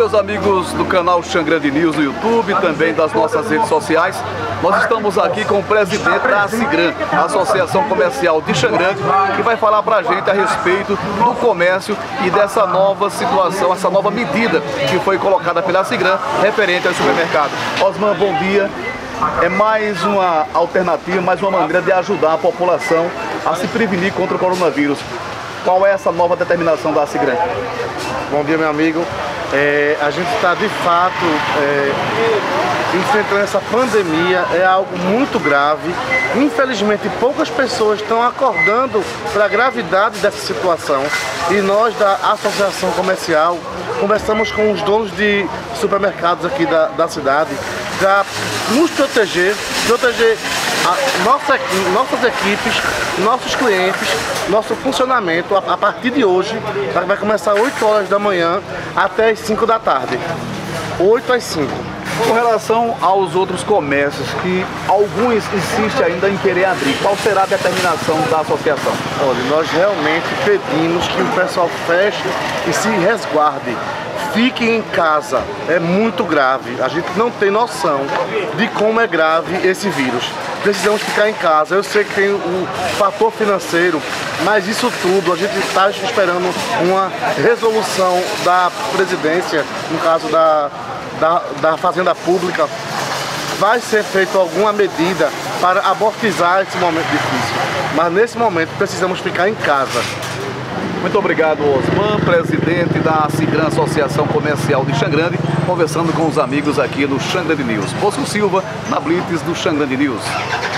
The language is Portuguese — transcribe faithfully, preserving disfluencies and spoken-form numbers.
meus amigos do canal Xangrande News no YouTube, também das nossas redes sociais. Nós estamos aqui com o presidente da ACIGRAN, a Associação Comercial de Xangrande, que vai falar pra gente a respeito do comércio e dessa nova situação, essa nova medida que foi colocada pela ACIGRAN referente ao supermercado. Osman, bom dia. É mais uma alternativa, mais uma maneira de ajudar a população a se prevenir contra o coronavírus. Qual é essa nova determinação da ACIGRAN? Bom dia, meu amigo. É, a gente está de fato é, enfrentando essa pandemia, é algo muito grave. Infelizmente, poucas pessoas estão acordando para a gravidade dessa situação. E nós da Associação Comercial conversamos com os donos de supermercados aqui da, da cidade para nos proteger, proteger a nossa, nossas equipes, nossos clientes, nosso funcionamento. A, a partir de hoje, vai começar oito horas da manhã até as cinco da tarde. oito às cinco. Com relação aos outros comércios, que alguns insistem ainda em querer abrir, qual será a determinação da associação? Olha, nós realmente pedimos que o pessoal feche e se resguarde. Fiquem em casa, é muito grave. A gente não tem noção de como é grave esse vírus. Precisamos ficar em casa. Eu sei que tem o fator financeiro, mas isso tudo a gente está esperando uma resolução da presidência, no caso da, da, da Fazenda Pública. Vai ser feita alguma medida para amortizar esse momento difícil. Mas nesse momento precisamos ficar em casa. Muito obrigado, Osman, presidente da ACIGRAN, Associação Comercial de Xangrande, conversando com os amigos aqui do Xangrande News. Bosco Silva, na Blitz do Xangrande News.